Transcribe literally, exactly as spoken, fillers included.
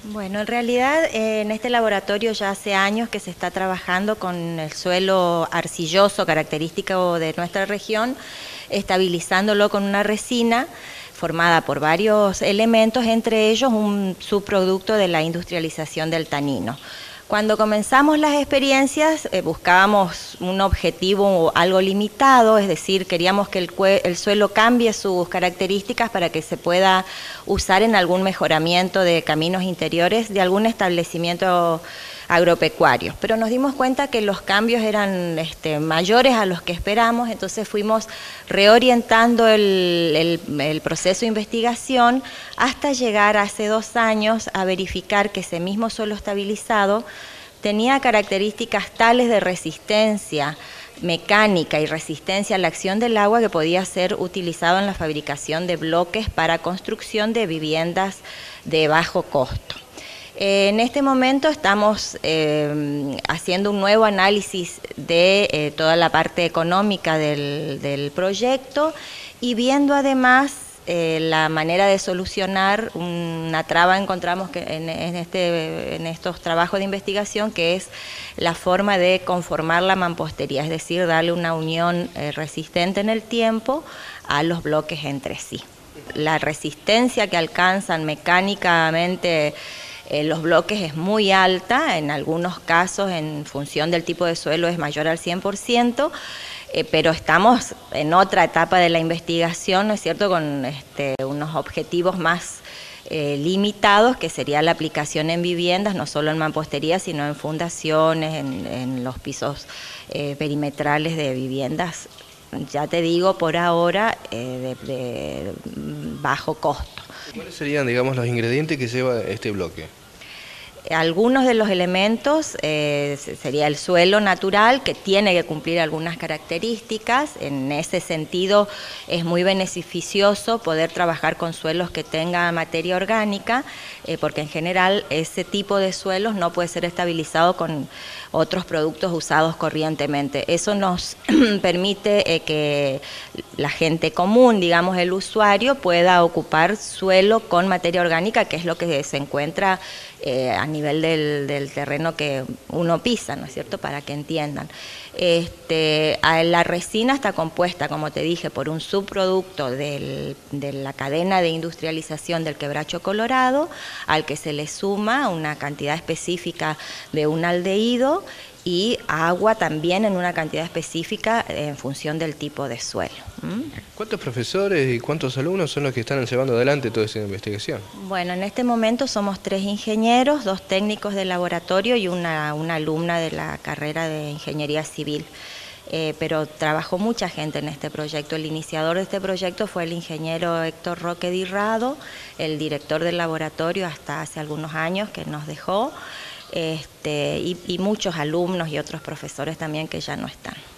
Bueno, en realidad eh, en este laboratorio ya hace años que se está trabajando con el suelo arcilloso característico de nuestra región, estabilizándolo con una resina formada por varios elementos, entre ellos un subproducto de la industrialización del tanino. Cuando comenzamos las experiencias eh, buscábamos un objetivo algo limitado, es decir, queríamos que el, el suelo cambie sus características para que se pueda usar en algún mejoramiento de caminos interiores de algún establecimiento agropecuario. Pero nos dimos cuenta que los cambios eran este, mayores a los que esperamos, entonces fuimos reorientando el, el, el proceso de investigación hasta llegar hace dos años a verificar que ese mismo suelo estabilizado tenía características tales de resistencia mecánica y resistencia a la acción del agua que podía ser utilizado en la fabricación de bloques para construcción de viviendas de bajo costo. Eh, en este momento estamos eh, haciendo un nuevo análisis de eh, toda la parte económica del, del proyecto y viendo además eh, la manera de solucionar una traba encontramos que en, en, este, en estos trabajos de investigación, que es la forma de conformar la mampostería, es decir, darle una unión eh, resistente en el tiempo a los bloques entre sí. La resistencia que alcanzan mecánicamente Eh, los bloques es muy alta, en algunos casos en función del tipo de suelo es mayor al cien por ciento, eh, pero estamos en otra etapa de la investigación, ¿no es cierto?, con este, unos objetivos más eh, limitados, que sería la aplicación en viviendas, no solo en mampostería, sino en fundaciones, en, en los pisos eh, perimetrales de viviendas, ya te digo, por ahora, eh, de, de bajo costo. ¿Cuáles serían, digamos, los ingredientes que lleva este bloque? Algunos de los elementos eh, sería el suelo natural, que tiene que cumplir algunas características. En ese sentido es muy beneficioso poder trabajar con suelos que tengan materia orgánica, eh, porque en general ese tipo de suelos no puede ser estabilizado con otros productos usados corrientemente. Eso nos permite eh, que la gente común, digamos el usuario, pueda ocupar suelo con materia orgánica, que es lo que se encuentra eh, a nivel del, del terreno que uno pisa, ¿no es cierto?, para que entiendan. Este, la resina está compuesta, como te dije, por un subproducto del, de la cadena de industrialización del quebracho colorado, al que se le suma una cantidad específica de un aldehído y agua también en una cantidad específica en función del tipo de suelo. ¿Mm? ¿Cuántos profesores y cuántos alumnos son los que están llevando adelante toda esa investigación? Bueno, en este momento somos tres ingenieros, dos técnicos de laboratorio y una, una alumna de la carrera de Ingeniería Civil. Eh, pero trabajó mucha gente en este proyecto. El iniciador de este proyecto fue el ingeniero Héctor Roque Dirrado, el director del laboratorio hasta hace algunos años que nos dejó. Este, y, y muchos alumnos y otros profesores también que ya no están.